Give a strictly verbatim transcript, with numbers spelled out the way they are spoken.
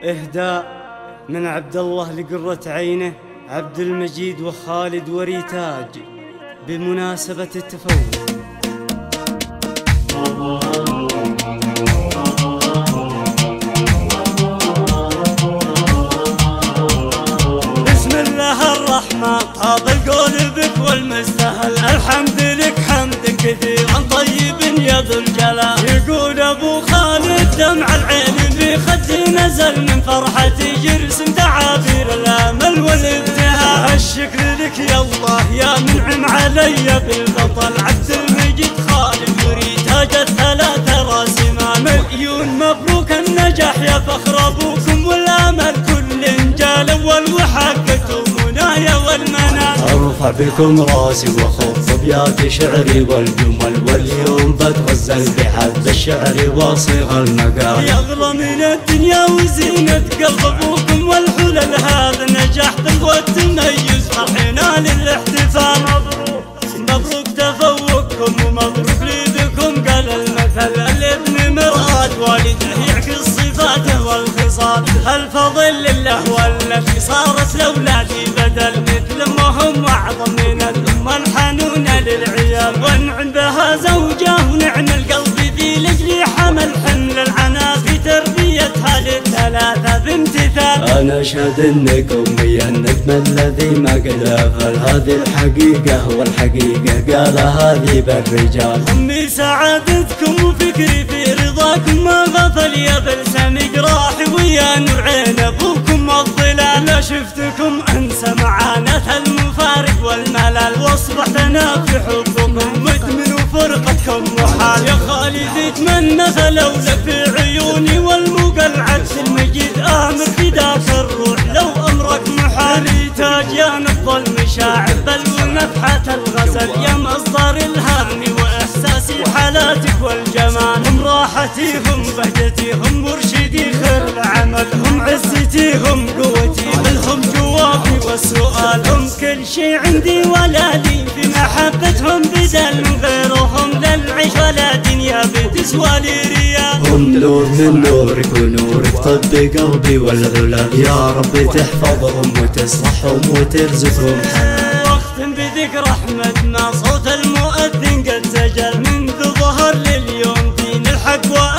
إهداء من عبد الله لقرة عينه عبد المجيد وخالد وريتاج بمناسبة التفوق. بسم الله الرحمن هذا القول بك والمستهل، الحمد لك حمد كثيرا طيب يا ذو الجلال. يقول ابو خالد دمع العين بخدي نزل من فرحتي يرسم تعابير الامل والابتهال. الشكر لك يا الله يا منعم علي بالبطل، عبد المجيد خالد وريتاج الثلاثه راسمان. مليون مبروك النجاح يا فخر ابوكم والامل كل جال اول وحققتم منايا والمنال. ارفع بكم راسي وخط ابيات شعري والجمل، واليوم بتغزل بحد الشعر وصيغ المقال. يغلى من الدنيا وزينة قلب ابوكم والحلل، هذا نجاح قوة تميز فرحنا للاحتفال. مبروك مبروك تفوقكم ومبروك ليدكم، قال المثل الابن مرآة والده يعكس صفاته والخصال. الفضل لله والتي صارت لاولادي بدل، مثل ما هم اعظم من الام الحنونه للعيال. وانعم بها زوجه ونعم القلب ذي لاجلي حمل حمل العناء في تربيتها للثلاثه بامتثال. انا اشهد انك امي النجم الذي ما قد غفل، هذه الحقيقه والحقيقه قالها ذي بالرجال. امي سعادتكم وفكري في رضاكم ما غفل، يا بلسم جراحي ويا نور عين ابوكم الظلال. لا شفتكم انسى معاناه المفارق والملل، واصبحت انا في حبكم مدمن وفرقتكم محال. يا خالد اتمنى فلولك في عيوني والمقلعة المجيد امر فداك الروح لو امرك محال. ريتاج يا نبض المشاعر بل ونفحة الغزل، يا مصدر الهم واحساسي حالاتك والجمال. هم راحتي هم بهجتي هم مرشدي خير العمل، هم عزتي هم قوتي بل هم جوابي والسؤال. هم كل شي عندي ولا لي في محبتهم بدل، من غيرهم للعيش ولا دنيا بتسوى لي ريال. هم نور من نورك ونورك طب قلبي والعلا، يا رب تحفظهم وتصلحهم وترزقهم. واختم بذكر احمد ما صوت المؤذن قد سجل، منذ ظهر لليوم دين الحق